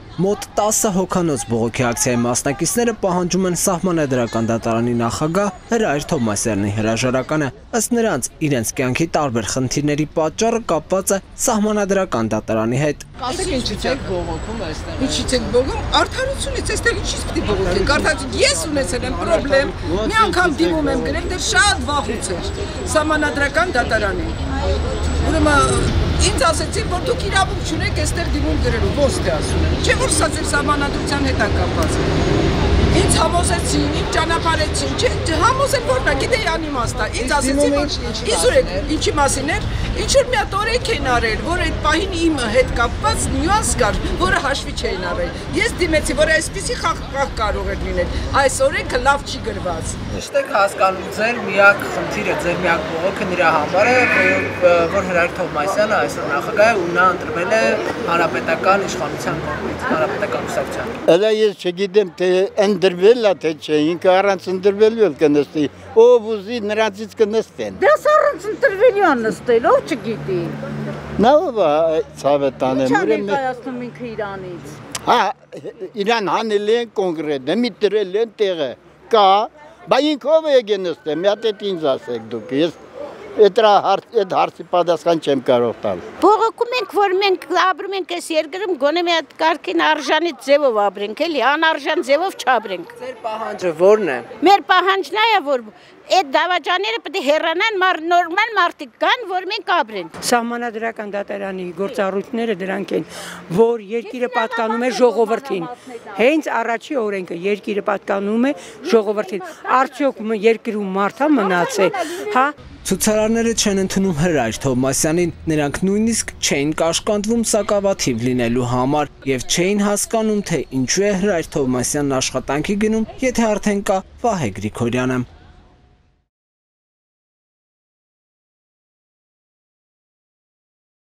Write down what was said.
Մոտ 10 հոգանոց բողոքի ակցիայի մասնակիցները պահանջում են Սահմանադրական դատարանի նախագահ Հրայր Թովմասյանի հրաժարականը, ըստ նրանց իրենց կյանքի տարբեր խնդիրների պատճառը կապված է Սահմանադրական դատարանի հետ։ Ասեք ինչի՞ց եք բողոքում այստեղ։ Ինչի՞ց եք բողոքում, արդարությունից, այստեղ ինչի՞ց պիտի բողոքենք, արդարություն ես ունեցել եմ պրոբլեմ, մի անգամ դիմում եմ գրել, դեռ շատ վաղուց էր Սահմանադրական դատարանին։ Ուրեմն ինձ ասեցին, որ դուք իրավունք չունեք այստեղ դիմում գրելու, ոնց թե ասում եմ։ Չէ՞ որ սա ձեր Սահմանադրության հետ է կապված։ Ինձ համոզեցին, ինձ ճանապարհեցին, չէ, համոզել որն է, գիտեի անիմաստ է։ Ինձ ասեցին, որ իզուրեք, ինչի մասին էր, ինչ որ մի հատ օրենք են արել, որ այդ պահին իմ հետ կապված նյուանս կար, որը հաշվի չէին առել։ Ես դիմեցի, որ այսպիսի խաղ կարող էր լինել, այս օրենքը լավ չի գրված։ Ըստ եք հասկանում, ձեր միակ խնդիրը, ձեր միակ բողոքը նրա համար է, որ Հրայր Թովմասյանը այսօր նախագահ է ու նա ընտրվել է հանրապետական իշխանության կողմից, հանրապետական կուսակցության։ Elə ես չգիտեմ, թե ընդրվել է թե չէ, ինքը առանց ընդրվելու էլ կնստի, ով ուզի նրանցից կնստեն։ Դες առանց ընդրվելու է նստել, ով չգիտի։ Նա ով է ցավը տանեմ, ուրեմն ներկայացնում ինքը Իրանից։ Հա, Իրան հանել են կոնկրետ, մի դրել են տեղը, կա, բայց ինքը ով է գնստե, մի հատ ինձ ասեք դուք, ես այդ հարցի պատասխան չեմ կարող տալ։ Բողոքում ենք, որ մենք ապրում ենք այս երկրում, գոնե մի հատ կարգին արժանի ձևով ապրենք, էլի, անարժան ձևով չապրենք։ Ձեր պահանջը ո՞րն է։ Մեր պահանջն է, որ այդ դավաճանները պետք է հեռանան, նորմալ մարդիկ կան, որ մենք ապրենք։ Սահմանադրական դատարանի գործառույթները դրանք են, որ երկիրը պատկանում է ժողովրդին։ Հենց առաջի օրենքը երկիրը պատկանում է ժողովրդին։ Արդյոք երկրում մարդա մնացել, հա։ Ցուցարարները չեն ընդունում Հրայր Թովմասյանին, նրանք նույնիսկ չէին կաշկանդվում սակավաթիվ լինելու համար եւ չէին հասկանում, թե ինչու է Հրայր Թովմասյանն աշխատանքի գնում, եթե արդեն կա Վահե Գրիգորյանը։